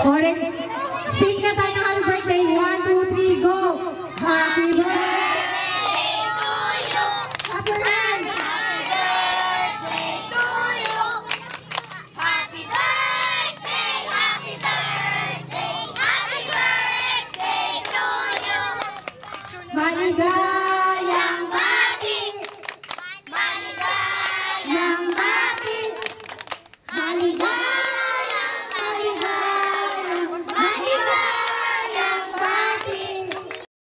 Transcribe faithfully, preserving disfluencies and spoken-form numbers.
Alright. Sing na tayo ng happy birthday. One, two, three, go! Happy birthday to you! Happy birthday! to you! Happy birthday! Happy birthday! Happy birthday to you! Maligay!